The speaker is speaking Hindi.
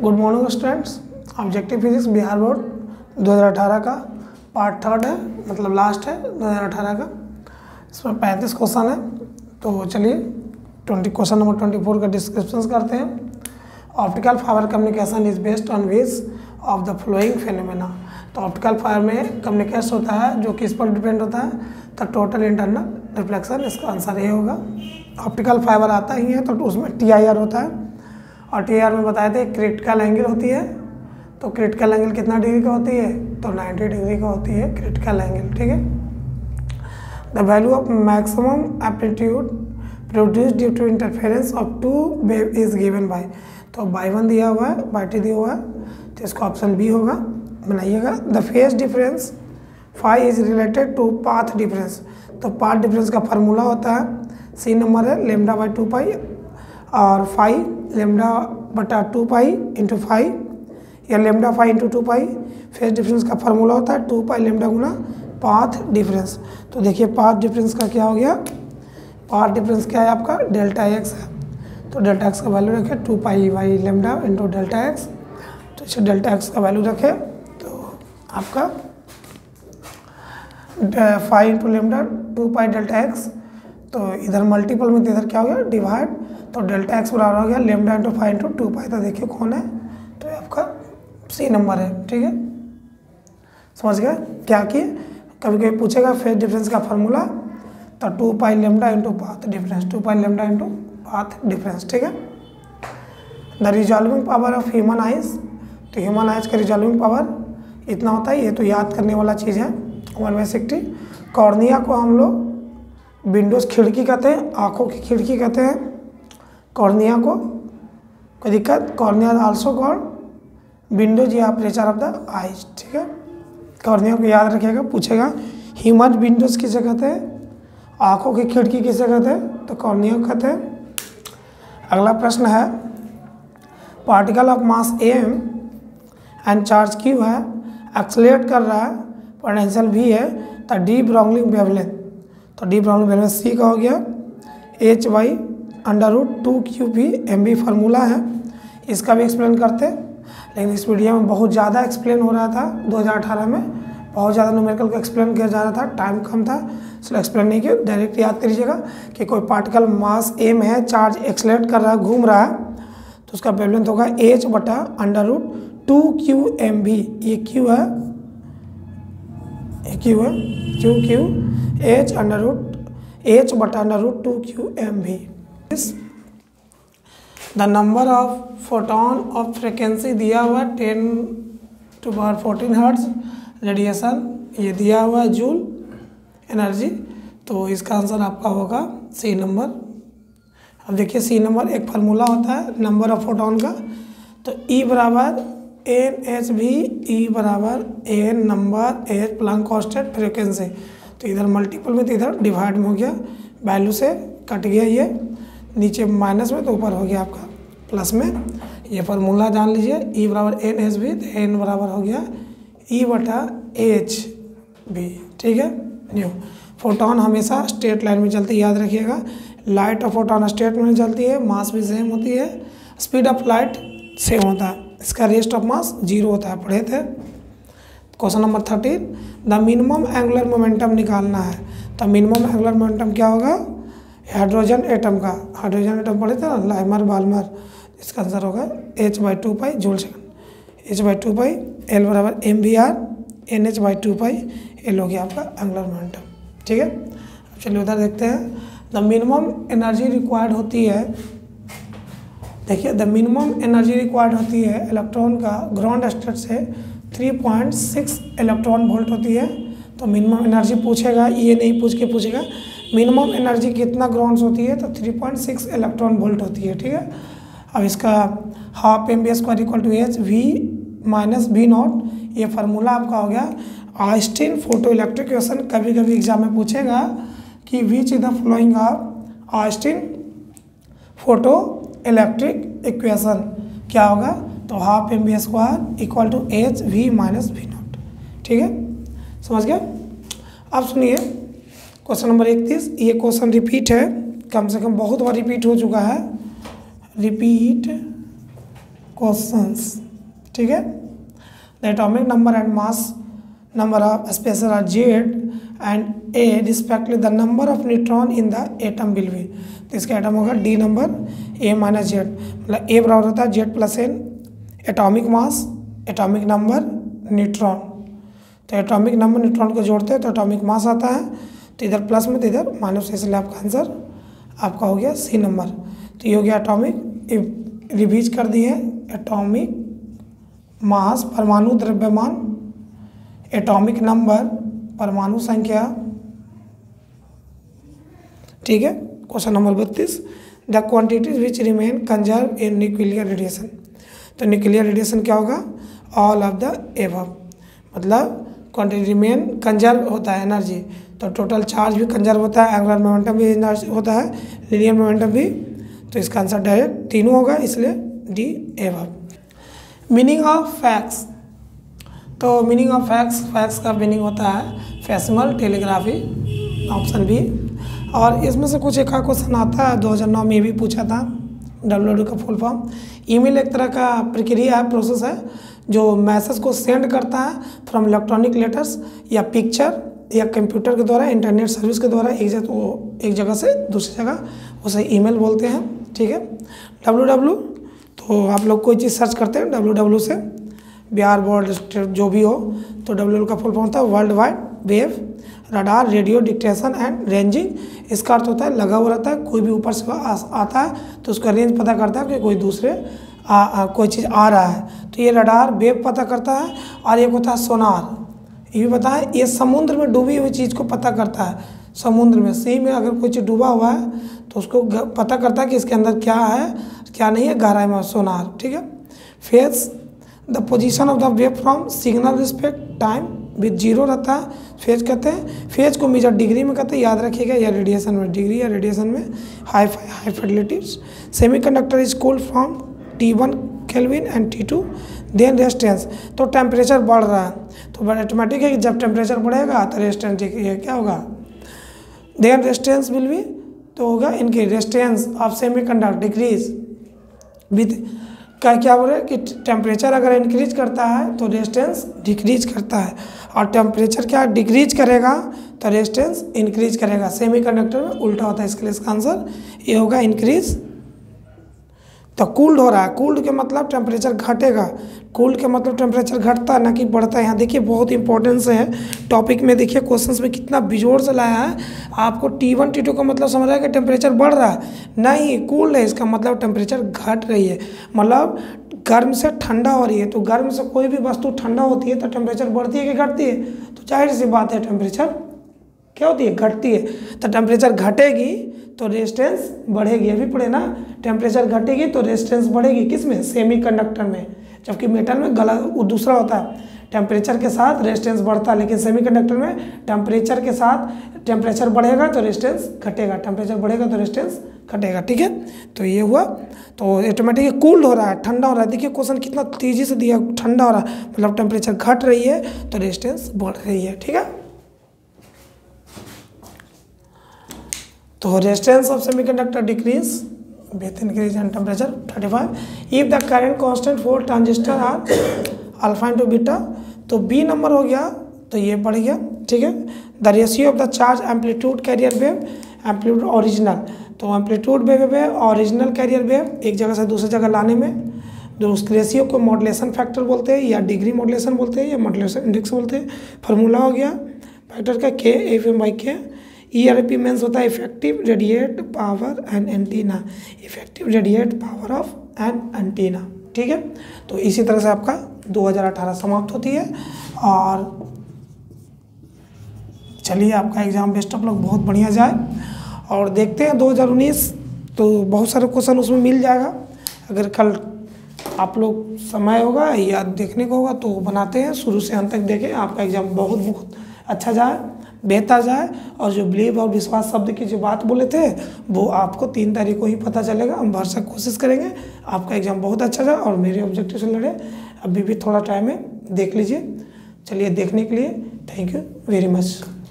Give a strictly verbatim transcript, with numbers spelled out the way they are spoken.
Good morning students. Objective physics Bihar board दो हज़ार अठारह का पार्ट थर्ड है, मतलब लास्ट है दो हज़ार अठारह का। इसमें पैंतीस क्वेश्चन है, तो चलिए twenty question number twenty four का डिस्क्रिप्शन करते हैं। Optical fibre communication is based on which of the following phenomena. तो ऑप्टिकल फाइबर में कम्युनिकेशन होता है जो किस पर डिपेंड होता है, तो टोटल इंटरनल रिफ्लेक्शन। इसका आंसर ये होगा। ऑप्टिकल फाइबर आता ही है तो उसमें टी आई आर होता है, और टी आई आर में बताए थे क्रिटिकल एंगल होती है। तो क्रिटिकल एंगल कितना डिग्री का होती है, तो नब्बे डिग्री का होती है क्रिटिकल एंगल। ठीक है। The value of maximum amplitude produce due to interference of two wave is given by. तो बाई वन दिया हुआ है, बाई टू दिया हुआ है, तो इसका ऑप्शन बी होगा, बनाइएगा। The phase difference phi is related to path difference. तो पाथ डिफरेंस का फार्मूला होता है, सी नंबर है लेमडा बाई टू पाई, और फाई लेमडा बटा टू पाई इंटू फाई, या lambda phi into two pi. Phase difference का फार्मूला होता है टू पाई लेमडा गुना पाथ डिफरेंस। तो देखिए पाथ डिफरेंस का क्या हो गया, पाथ डिफरेंस क्या है आपका, डेल्टा एक्स है। तो डेल्टा एक्स का वैल्यू रखे two pi by lambda into delta X. तो इसे डेल्टा एक्स का वैल्यू रखे तो आपका five into lambda two pi delta X. तो इधर मल्टीपल में, तो इधर क्या हो गया डिवाइड। तो डेल्टा एक्स बराबर हो गया lambda into five into two pi. तो देखिए कौन है, तो ये आपका सी नंबर है। ठीक है, समझ गए क्या किए। कभी कभी पूछेगा फेज डिफरेंस का फार्मूला, तो two pi lambda into path difference, two pi lambda into path difference. ठीक है। The resolving power of human eyes. तो ह्यूमन आइज का रिजॉल्विंग पावर इतना होता है, ये तो याद करने वाला चीज़ है, वन बाई सिक्सटी। कॉर्निया को हम लोग विंडोज खिड़की कहते हैं, आँखों की खिड़की कहते हैं कॉर्निया को। कोई दिक्कत, कॉर्निया आल्सो कॉल्ड विंडोज या अपर्चर ऑफ द आइज। ठीक है, कॉर्निया को याद रखिएगा, पूछेगा ह्यूमन विंडोज किसे कहते हैं, आँखों की खिड़की किसे कहते हैं, तो कॉर्निया को कहते हैं। अगला प्रश्न है, particle of mass M and charge Q है, एक्सलेट कर रहा है, पोटेंशियल भी है, तो डी ब्राउनिंग वेवलेंथ। तो डी ब्राउनिंग वेवलेंथ सी का हो गया H by under root two Q B M B formula है। इसका भी एक्सप्लेन करते, लेकिन इस वीडियो में बहुत ज़्यादा एक्सप्लेन हो रहा था। दो हज़ार अठारह में बहुत ज़्यादा न्यूमेरिकल को एक्सप्लेन किया जा रहा था, टाइम कम था, इसलिए एक्सप्लेन नहीं किया। डायरेक्ट याद करिएगा कि कोई पार्टिकल मास एम है, चार्ज एक्सलेट कर रहा है, घूम रहा है, तो उसका वेवलेंथ होगा एच बटा under root two Q M B. ये क्यू है, ये क्यू है, Q Q H under root H बटा under root two Q M B. The number of photon of frequency दिया हुआ ten to power fourteen hertz radiation, ये दिया हुआ है जूल एनर्जी। तो इसका आंसर आपका होगा सी नंबर। अब देखिए सी नंबर एक फार्मूला होता है नंबर ऑफ फोटोन का, तो ई बराबर एन एच भी, ई बराबर N number H Planck constant frequency. तो इधर मल्टीपल में, तो इधर डिवाइड में हो गया, वैल्यू से कट गया, ये नीचे माइनस में, तो ऊपर हो गया आपका प्लस में। ये फार्मूला जान लीजिए, ई बराबर एन एच भी, तो एन बराबर हो गया ई बटा एच भी। ठीक है। न्यू फोटोन हमेशा स्ट्रेट लाइन में चलती है, याद रखिएगा। लाइट और फोटोन स्ट्रेट में चलती है, मास भी सेम होती है, स्पीड ऑफ लाइट सेम होता है, इसका रेस्ट ऑफ मास जीरो होता है, पढ़े थे। Question number thirteen, the minimum angular momentum निकालना है। तो मिनिमम एंगुलर मोमेंटम क्या होगा, हाइड्रोजन एटम का, हाइड्रोजन एटम पढ़े थे ना, लाइमर बाल्मर। इसका आंसर होगा H by two pi joule second, H by two pi, L बराबर M V R N H by two pi, L हो गया आपका एंगुलर मोमेंटम। ठीक है। अब चलिए उधर देखते हैं। द मिनिमम एनर्जी रिक्वायर्ड होती है, देखिए द मिनिमम एनर्जी रिक्वायर्ड होती है इलेक्ट्रॉन का ग्राउंड स्टेट से three point six electron volt होती है। तो मिनिमम एनर्जी पूछेगा, ये नहीं पूछ के पूछेगा मिनिमम एनर्जी कितना ग्राउंड्स होती है, तो three point six electron volt होती है। ठीक है। अब इसका half M B square equal to H V minus V naught, ये फार्मूला आपका हो गया आइंस्टीन फोटो इलेक्ट्रिक इक्वेशन। कभी कभी एग्जाम में पूछेगा कि which is the following of Einstein photo electric equation, क्या होगा, तो half M B square equal to H V minus V naught. ठीक है, समझ गए। अब सुनिए क्वेश्चन नंबर इकतीस, ये क्वेश्चन रिपीट है, कम से कम बहुत बार रिपीट हो चुका है। रिपीट क्वेश्चंस, ठीक है। The atomic number and mass number of species are Z and A respectively the number of neutron in the atom will be. तो इसका एटम होगा the number A minus Z, मतलब ए बराबर होता है Z plus N, atomic mass, atomic number, neutron. तो एटॉमिक नंबर न्यूट्रॉन को जोड़ते हैं तो एटॉमिक मास आता है, तो इधर प्लस में तो इधर माइनस, इसलिए आपका आंसर आपका हो गया सी नंबर। तो ये हो गया एटॉमिक, रिवीज कर दिए एटॉमिक मास परमाणु द्रव्यमान, एटॉमिक नंबर परमाणु संख्या, ठीक है। क्वेश्चन नंबर बत्तीस, the quantities which remain conserve in nuclear radiation. तो न्यूक्लियर रेडिएशन क्या होगा, ऑल ऑफ द एबव, मतलब क्वांटिटी रिमेन कंजर्व होता है एनर्जी, तो टोटल चार्ज भी कंजर्व होता है, एंगुलर मोमेंटम भी होता है, लिनियर मोमेंटम भी। तो इसका आंसर डायरेक्ट तीनों होगा, इसलिए the above. Meaning of fax, तो मीनिंग ऑफ फैक्स, फैक्स का मीनिंग होता है फैक्सिमल टेलीग्राफी, ऑप्शन बी। और इसमें से कुछ एक क्वेश्चन आता है, दो हज़ार नौ में भी पूछा था, डब्ल्यू डब्ल्यू का फुल फॉर्म। ईमेल एक तरह का प्रक्रिया है, प्रोसेस है, जो मैसेज को सेंड करता है फ्रॉम इलेक्ट्रॉनिक लेटर्स या पिक्चर या कंप्यूटर के द्वारा, इंटरनेट सर्विस के द्वारा एक जगह एक जगह से दूसरी जगह, उसे ईमेल बोलते हैं, ठीक है। डब्ल्यू डब्ल्यू, तो आप लोग कोई चीज़ सर्च करते हैं डब्ल्यू डब्ल्यू से, बिहार बोर्ड जो भी हो, तो डब्ल्यू का फुल फॉर्म होता है world wide wave radar radio detection and ranging. इसका अर्थ होता है लगा हुआ रहता है, कोई भी ऊपर से आ, आता है तो उसका रेंज पता करता है कि कोई दूसरे आ, आ, कोई चीज़ आ रहा है, तो ये रडार वेव पता करता है। और एक होता है सोनार, ये भी पता है, ये समुद्र में डूबी हुई चीज़ को पता करता है, समुद्र में सी में अगर कोई चीज़ डूबा हुआ है तो उसको पता करता है कि इसके अंदर क्या है क्या नहीं है, गहराई में, सोनार, ठीक है। Phase, the position of the wave from signal respect time with zero रहता है, फेज कहते हैं। फेज को मेजर डिग्री में कहते हैं, याद रखिएगा, या रेडिएशन में डिग्री, या रेडिएशन में high high fidelity. Semiconductor is cooled from T one kelvin and T two then resistance. तो टेम्परेचर बढ़ रहा है तो ऑटोमेटिक है कि जब टेम्परेचर बढ़ेगा तो रेजिस्टेंस ये क्या होगा, देन रेजिस्टेंस विल बी, तो होगा इनकी resistance of semiconductor decrease with, क्या क्या बोल रहे हैं कि टेम्परेचर अगर इंक्रीज करता है तो रेजिस्टेंस डिक्रीज करता है, और टेम्परेचर क्या डिक्रीज करेगा तो रेजिस्टेंस इंक्रीज करेगा। सेमीकंडक्टर में उल्टा होता है, इसके लिए इसका आंसर ये होगा इंक्रीज। तो कूल्ड हो रहा है, कूल्ड के मतलब टेम्परेचर घटेगा, कूल्ड के मतलब टेम्परेचर घटता है ना कि बढ़ता है। यहाँ देखिए बहुत इंपॉर्टेंस है टॉपिक में, देखिए क्वेश्चंस में कितना बिजोड़ से लाया है आपको। टी वन टी टू का मतलब समझ रहा है कि टेम्परेचर बढ़ रहा है, नहीं, कूल्ड है, इसका मतलब टेम्परेचर घट रही है, मतलब गर्म से ठंडा हो रही है। तो गर्म से कोई भी वस्तु ठंडा होती है तो टेम्परेचर बढ़ती है कि घटती है, तो जाहिर सी बात है टेम्परेचर क्या होती है, घटती है। तो टेम्परेचर घटेगी तो रेजिस्टेंस बढ़ेगी, अभी पढ़े ना, टेम्परेचर घटेगी तो रेजिस्टेंस बढ़ेगी, किस में, सेमीकंडक्टर में। जबकि मेटल में गला दूसरा होता है, टेम्परेचर के साथ रेजिस्टेंस बढ़ता है, लेकिन सेमीकंडक्टर में टेम्परेचर के साथ टेम्परेचर बढ़ेगा तो रेजिस्टेंस घटेगा, टेम्परेचर बढ़ेगा तो रेजिस्टेंस घटेगा, ठीक है। तो ये हुआ, तो ऑटोमेटिक कूल्ड हो रहा है, ठंडा हो रहा है। देखिए क्वेश्चन कितना तेजी से दिया, ठंडा हो रहा है मतलब टेम्परेचर घट रही है तो रेजिस्टेंस बढ़ रही है, ठीक है। तो resistance of semiconductor decrease with increase in temperature thirty five. If the current constant for transistor are alpha into beta, तो बी नंबर हो गया, तो ये बढ़ गया, ठीक है। The ratio of the charge amplitude carrier wave, amplitude original, तो एम्पलीट्यूड वेव है ओरिजिनल कैरियर वेव एक जगह से दूसरी जगह लाने में, जो उस रेशियो को मॉड्यूलेशन फैक्टर बोलते हैं, या डिग्री मॉड्यूलेशन बोलते हैं, या मॉड्यूलेशन इंडेक्स बोलते हैं। फार्मूला हो गया फैक्टर का के एफ एम बाई के। ई आर पी मीन्स होता है effective radiate power and antenna, effective radiate power of an antenna, ठीक है। तो इसी तरह से आपका दो हज़ार अठारह समाप्त होती है। और चलिए आपका एग्ज़ाम बेस्ट ऑफ लक, बहुत बढ़िया जाए, और देखते हैं दो हज़ार उन्नीस, तो बहुत सारे क्वेश्चन उसमें मिल जाएगा। अगर कल आप लोग समय होगा या देखने को होगा तो बनाते हैं, शुरू से अंत तक देखें, आपका एग्ज़ाम बहुत बहुत अच्छा जाए, बेहतर जाए। और जो बिलीव और विश्वास शब्द की जो बात बोले थे वो आपको तीन तारीख को ही पता चलेगा। हम भरसक कोशिश करेंगे आपका एग्ज़ाम बहुत अच्छा जाए और मेरे ऑब्जेक्टिव से लड़े। अभी भी थोड़ा टाइम है, देख लीजिए। चलिए देखने के लिए थैंक यू वेरी मच।